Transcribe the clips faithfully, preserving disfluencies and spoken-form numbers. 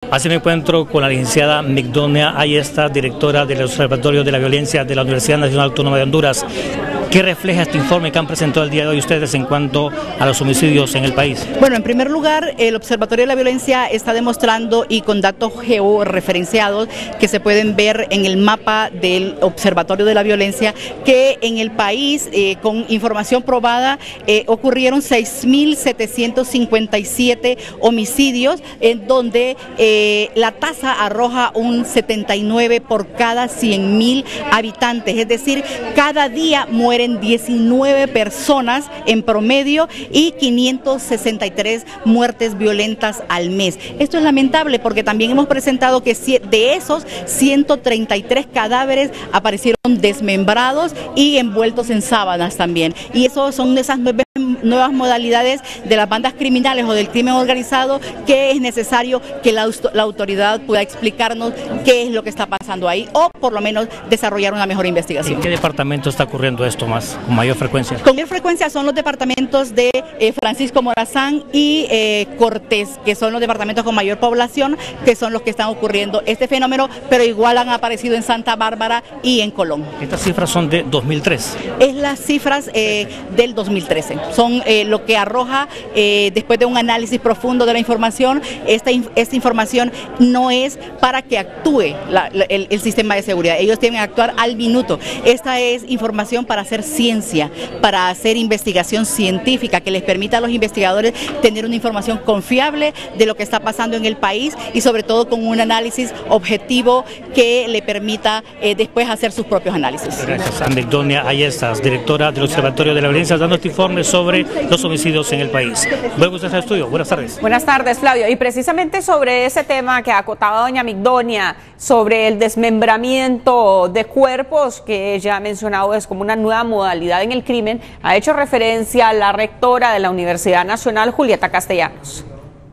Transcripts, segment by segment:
Así me encuentro con la licenciada Migdonia Ayesta, directora del Observatorio de la Violencia de la Universidad Nacional Autónoma de Honduras. ¿Qué refleja este informe que han presentado el día de hoy ustedes en cuanto a los homicidios en el país? Bueno, en primer lugar, el Observatorio de la Violencia está demostrando, y con datos georreferenciados que se pueden ver en el mapa del Observatorio de la Violencia, que en el país, eh, con información probada, eh, ocurrieron seis mil setecientos cincuenta y siete homicidios, en donde eh, la tasa arroja un setenta y nueve por cada cien mil habitantes, es decir, cada día mueren diecinueve personas en promedio y quinientas sesenta y tres muertes violentas al mes. Esto es lamentable porque también hemos presentado que de esos ciento treinta y tres cadáveres aparecieron desmembrados y envueltos en sábanas también. Y eso son esas nueve nuevas modalidades de las bandas criminales o del crimen organizado que es necesario que la, la autoridad pueda explicarnos qué es lo que está pasando ahí, o por lo menos desarrollar una mejor investigación. ¿En qué departamento está ocurriendo esto más, con mayor frecuencia? Con mayor frecuencia son los departamentos de eh, Francisco Morazán y eh, Cortés, que son los departamentos con mayor población, que son los que están ocurriendo este fenómeno, pero igual han aparecido en Santa Bárbara y en Colón. Estas cifras son de dos mil tres. Es las cifras eh, del dos mil trece. Son Eh, lo que arroja, eh, después de un análisis profundo de la información. Esta, esta información no es para que actúe la, la, el, el sistema de seguridad, ellos tienen que actuar al minuto. Esta es información para hacer ciencia, para hacer investigación científica, que les permita a los investigadores tener una información confiable de lo que está pasando en el país y sobre todo con un análisis objetivo que le permita eh, después hacer sus propios análisis. Gracias. Migdonia Ayesta, directora del Observatorio de la Violencia, dando este informe sobre los homicidios en el país. Luego usted al estudio. Buenas tardes. Buenas tardes, Flavio. Y precisamente sobre ese tema que acotaba doña Migdonia, sobre el desmembramiento de cuerpos, que ella ha mencionado es como una nueva modalidad en el crimen, ha hecho referencia a la rectora de la Universidad Nacional, Julieta Castellanos.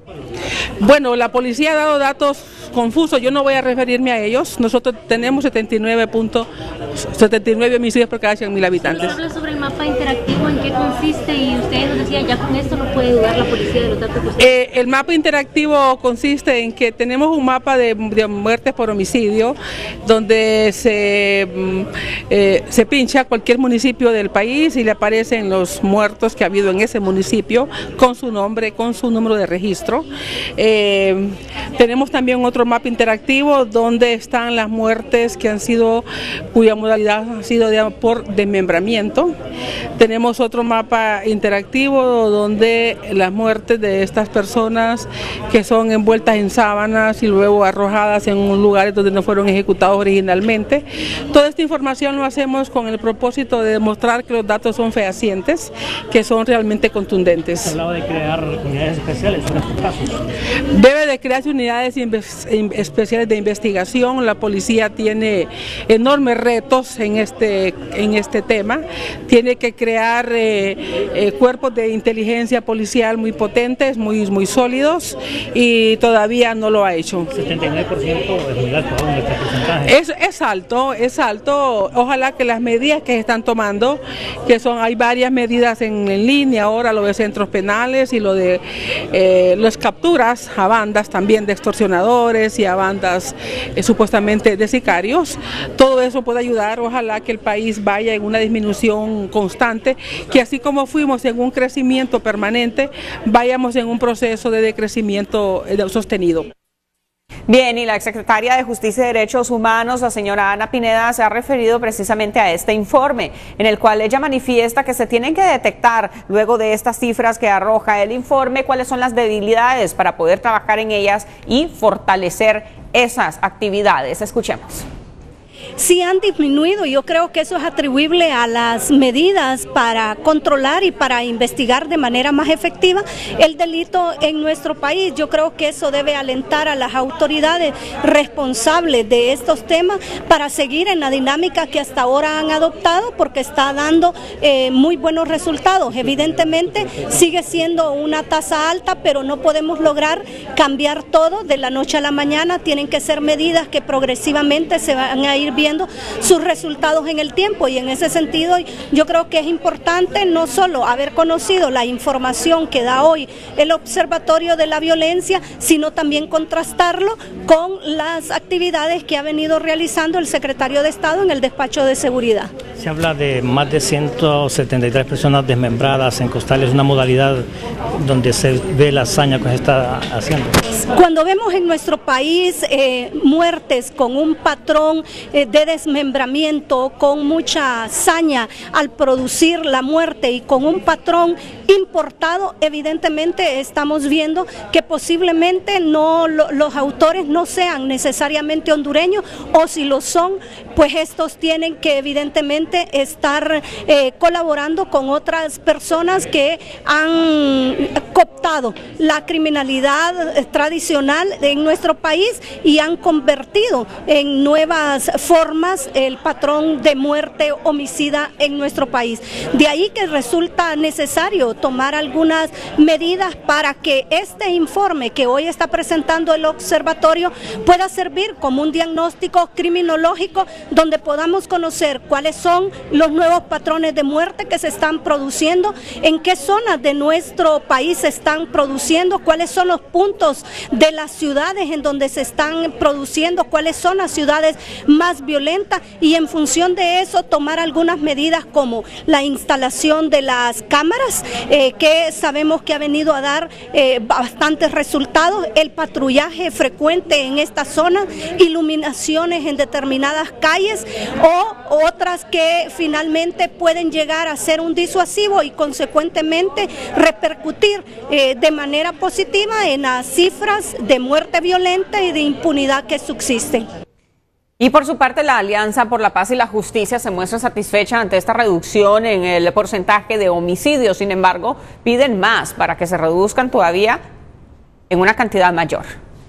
Bueno, la policía ha dado datos confusos, yo no voy a referirme a ellos. Nosotros tenemos setenta y nueve homicidios por cada cien mil habitantes. Habla sobre el mapa interactivo, ¿en qué consiste? Y ustedes nos decían, ya con esto no puede dudar la policía de los datos que ustedes... Eh, el mapa interactivo consiste en que tenemos un mapa de, de muertes por homicidio, donde se, eh, se pincha cualquier municipio del país y le aparecen los muertos que ha habido en ese municipio, con su nombre, con su número de registro. Eh, tenemos también otro mapa interactivo donde están las muertes que han sido, cuya modalidad ha sido de, por desmembramiento. Tenemos otro mapa interactivo donde las muertes de estas personas que son envueltas en sábanas y luego arrojadas en lugares donde no fueron ejecutados originalmente. Toda esta información lo hacemos con el propósito de demostrar que los datos son fehacientes, que son realmente contundentes. Se hablaba de crear unidades especiales en estos casos. Debe de crearse unidades especiales de investigación. La policía tiene enormes retos en este, en este tema. Tiene que crear eh, eh, cuerpos de inteligencia policial muy potentes, muy, muy sólidos, y todavía no lo ha hecho. setenta y nueve por ciento es muy alto aún este porcentaje. Es, es alto, es alto. Ojalá que las medidas que se están tomando, que son, hay varias medidas en, en línea ahora, lo de centros penales y lo de eh, las capturas a bandas también de extorsionadores y a bandas eh, supuestamente de sicarios. Todo eso puede ayudar, ojalá que el país vaya en una disminución constante, que así como fuimos en un crecimiento permanente, vayamos en un proceso de decrecimiento sostenido. Bien, y la exsecretaria de Justicia y Derechos Humanos, la señora Ana Pineda, se ha referido precisamente a este informe, en el cual ella manifiesta que se tienen que detectar, luego de estas cifras que arroja el informe, cuáles son las debilidades para poder trabajar en ellas y fortalecer esas actividades. Escuchemos. Sí han disminuido, yo creo que eso es atribuible a las medidas para controlar y para investigar de manera más efectiva el delito en nuestro país. Yo creo que eso debe alentar a las autoridades responsables de estos temas para seguir en la dinámica que hasta ahora han adoptado, porque está dando eh, muy buenos resultados. Evidentemente sigue siendo una tasa alta, pero no podemos lograr cambiar todo de la noche a la mañana. Tienen que ser medidas que progresivamente se van a ir viendo viendo sus resultados en el tiempo, y en ese sentido yo creo que es importante no solo haber conocido la información que da hoy el Observatorio de la Violencia, sino también contrastarlo con las actividades que ha venido realizando el secretario de Estado en el despacho de seguridad. Se habla de más de ciento setenta y tres personas desmembradas en costales, una modalidad donde se ve la hazaña que se está haciendo. Cuando vemos en nuestro país eh, muertes con un patrón eh, de desmembramiento, con mucha hazaña al producir la muerte y con un patrón importado, evidentemente estamos viendo que posiblemente no lo, los autores no sean necesariamente hondureños, o si lo son, pues estos tienen que evidentemente estar eh, colaborando con otras personas que han cooptado la criminalidad tradicional en nuestro país y han convertido en nuevas formas el patrón de muerte homicida en nuestro país. De ahí que resulta necesario tomar algunas medidas para que este informe que hoy está presentando el observatorio pueda servir como un diagnóstico criminológico donde podamos conocer cuáles son los nuevos patrones de muerte que se están produciendo, en qué zonas de nuestro país se están produciendo, cuáles son los puntos de las ciudades en donde se están produciendo, cuáles son las ciudades más violentas, y en función de eso tomar algunas medidas como la instalación de las cámaras, eh, que sabemos que ha venido a dar eh, bastantes resultados, el patrullaje frecuente en esta zona, iluminaciones en determinadas calles o otras que finalmente pueden llegar a ser un disuasivo y consecuentemente repercutir eh, de manera positiva en las cifras de muerte violenta y de impunidad que subsisten. Y por su parte, la Alianza por la Paz y la Justicia se muestra satisfecha ante esta reducción en el porcentaje de homicidios. Sin embargo, piden más para que se reduzcan todavía en una cantidad mayor.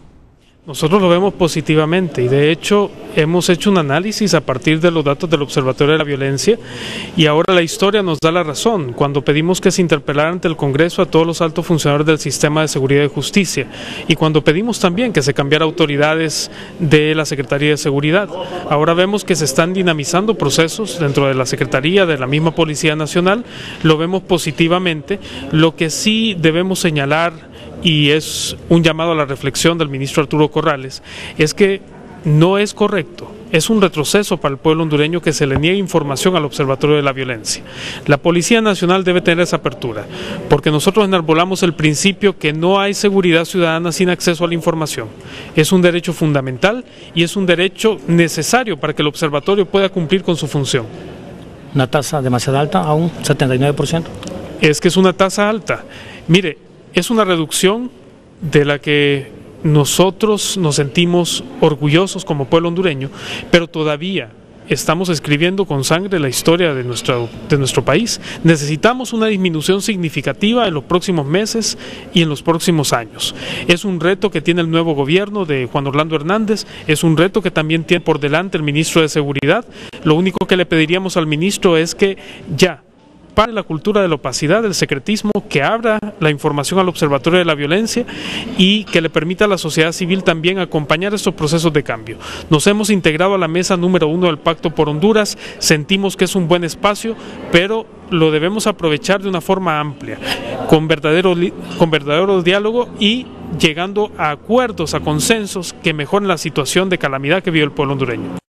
Nosotros lo vemos positivamente y de hecho hemos hecho un análisis a partir de los datos del Observatorio de la Violencia, y ahora la historia nos da la razón cuando pedimos que se interpelara ante el Congreso a todos los altos funcionarios del sistema de seguridad y justicia, y cuando pedimos también que se cambiara autoridades de la Secretaría de Seguridad. Ahora vemos que se están dinamizando procesos dentro de la Secretaría, de la misma Policía Nacional, lo vemos positivamente. Lo que sí debemos señalar, y es un llamado a la reflexión del ministro Arturo Corrales, es que no es correcto, es un retroceso para el pueblo hondureño que se le niegue información al Observatorio de la Violencia. La Policía Nacional debe tener esa apertura, porque nosotros enarbolamos el principio que no hay seguridad ciudadana sin acceso a la información. Es un derecho fundamental y es un derecho necesario para que el Observatorio pueda cumplir con su función. Una tasa demasiado alta, aún setenta y nueve por ciento. Es que es una tasa alta. Mire, es una reducción de la que nosotros nos sentimos orgullosos como pueblo hondureño, pero todavía estamos escribiendo con sangre la historia de nuestro, de nuestro país. Necesitamos una disminución significativa en los próximos meses y en los próximos años. Es un reto que tiene el nuevo gobierno de Juan Orlando Hernández, es un reto que también tiene por delante el ministro de Seguridad. Lo único que le pediríamos al ministro es que ya para la cultura de la opacidad, del secretismo, que abra la información al Observatorio de la Violencia y que le permita a la sociedad civil también acompañar estos procesos de cambio. Nos hemos integrado a la mesa número uno del Pacto por Honduras, sentimos que es un buen espacio, pero lo debemos aprovechar de una forma amplia, con verdadero, con verdadero diálogo y llegando a acuerdos, a consensos que mejoren la situación de calamidad que vive el pueblo hondureño.